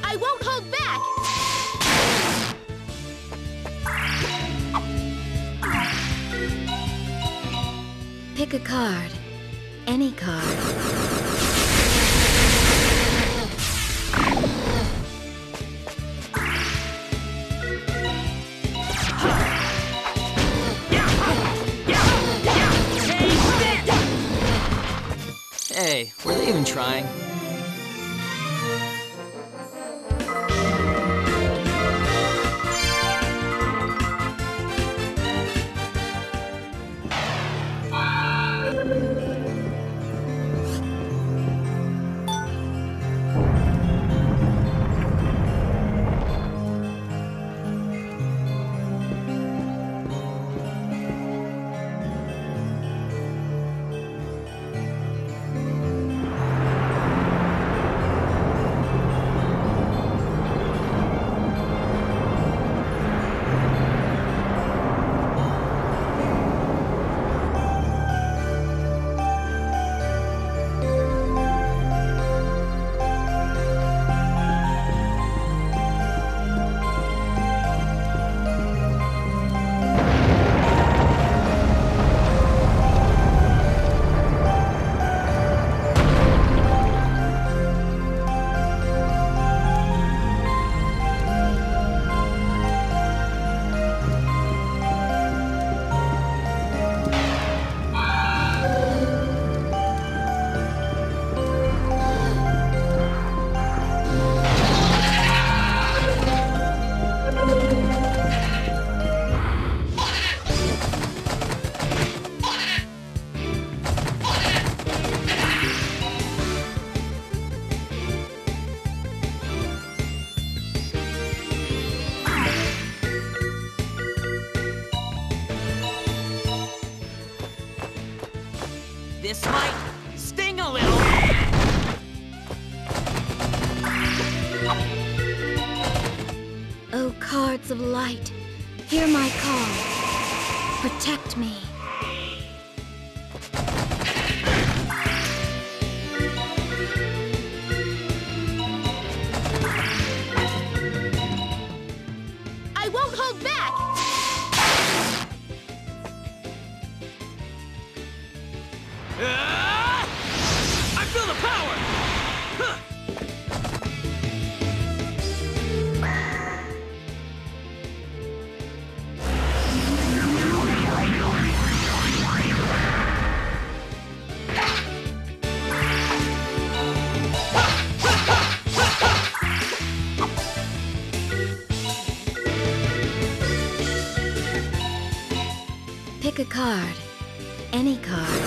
I won't hold back! Pick a card. Any card. Hey, were they even trying? This might sting a little. Oh, cards of light, hear my call. Protect me. I won't hold back! I feel the power! Huh. Pick a card. Any card.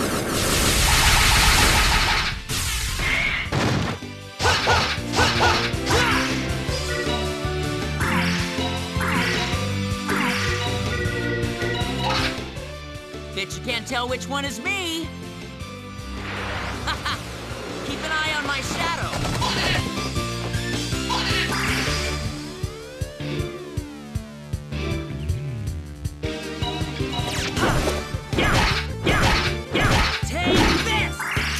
Bet you can't tell which one is me. Keep an eye on my shadow. Take this!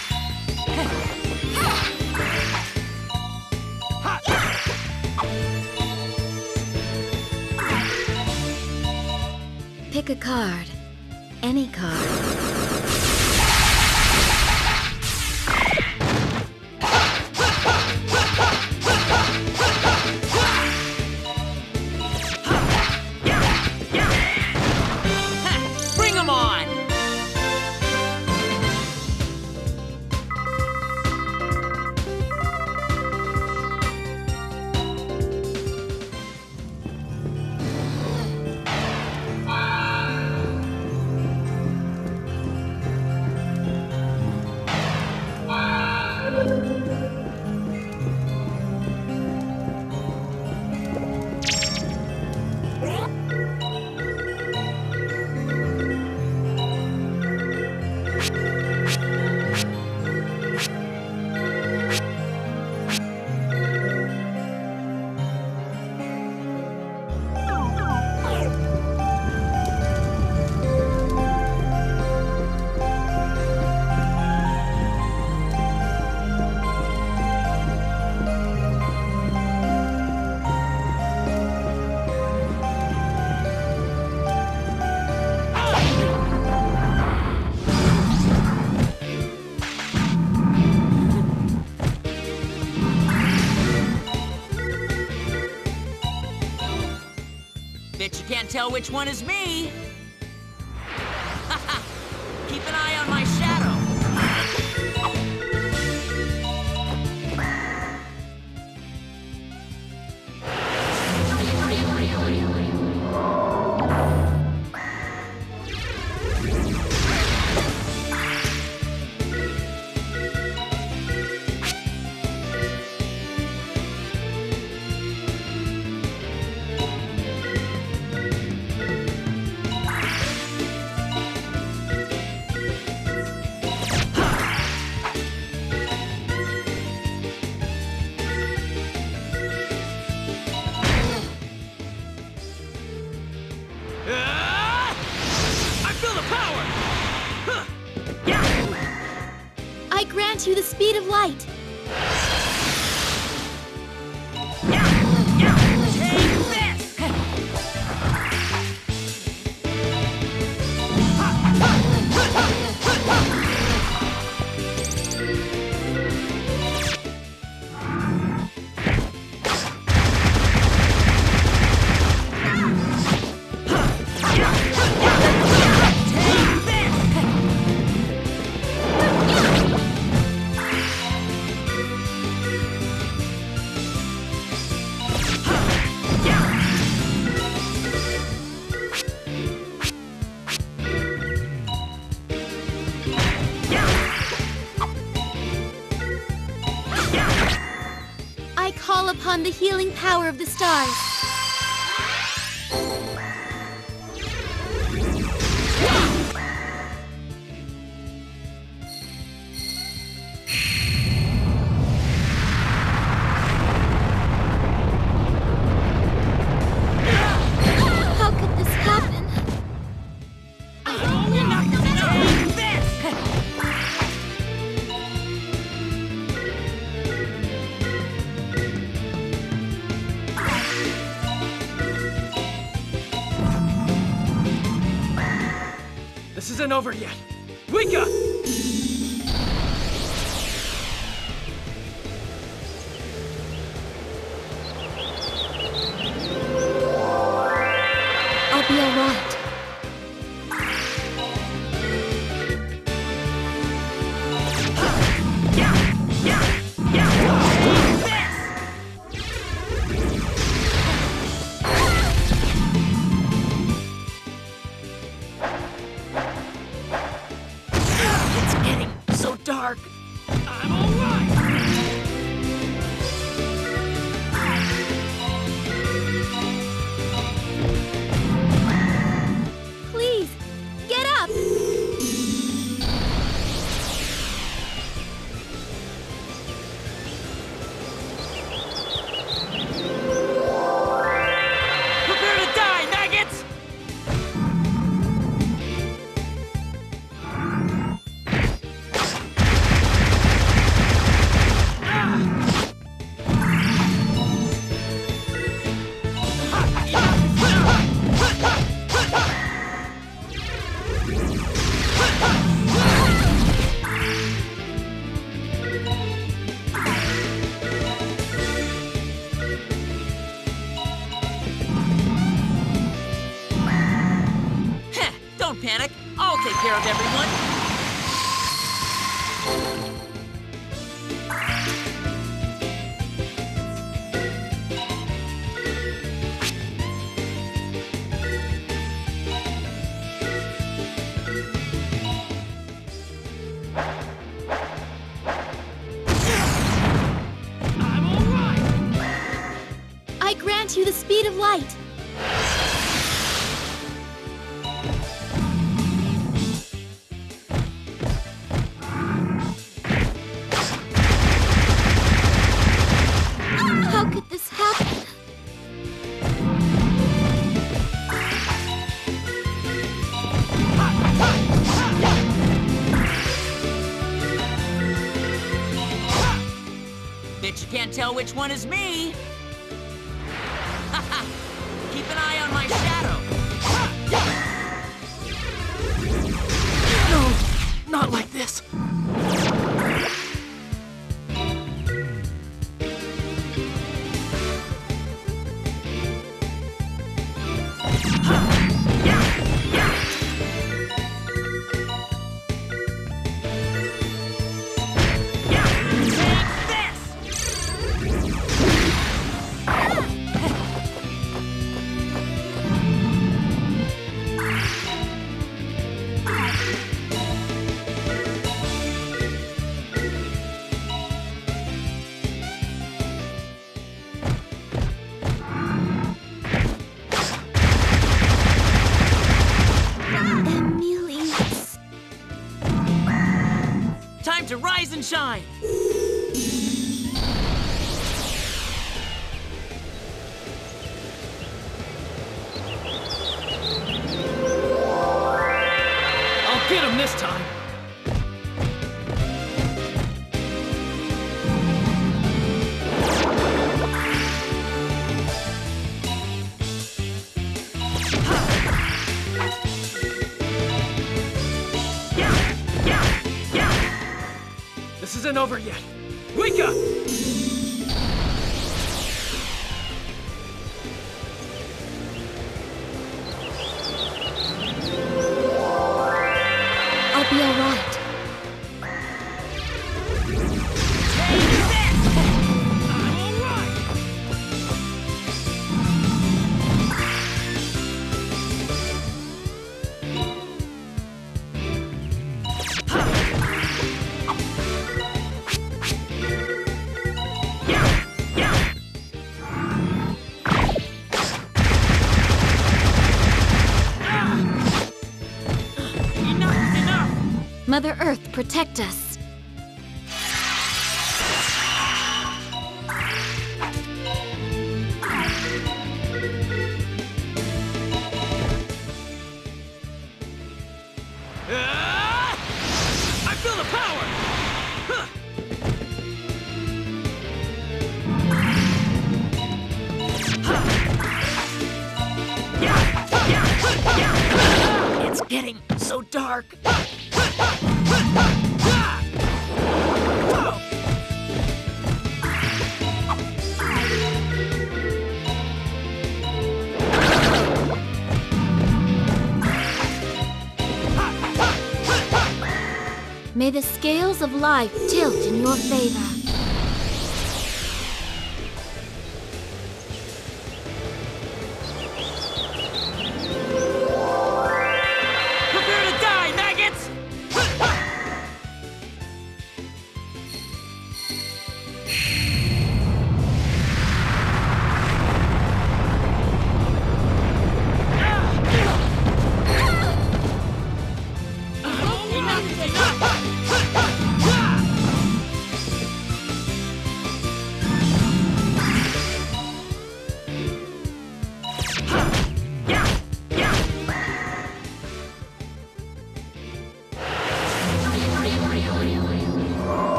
Pick a card. Any card. Bring 'em on! Bet you can't tell which one is me. Haha! Keep an eye on my shadow. I feel the power! Huh. Yeah! I grant you the speed of light. Yeah! Yeah! Take this! I call upon the healing power of the stars. How could this happen? Take this! This isn't over yet. Wake up! I'll be all right. It's getting so dark. I'm alright! Please, get up! Prepare to die, maggots! Heh, don't panic. I'll take care of everyone. I'm alright! I grant you the speed of light. How could this happen? Bet you can't tell which one is me. Haha! Keep an eye on my shadow. No, not like this. shine! I'll get him this time. This isn't over yet. Wake up! I'll be alright. Mother Earth, protect us. I feel the power! Huh. It's getting so dark. May the scales of life tilt in your favor. Prepare to die, maggots!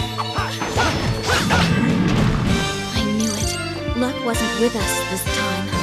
I knew it. Luck wasn't with us this time.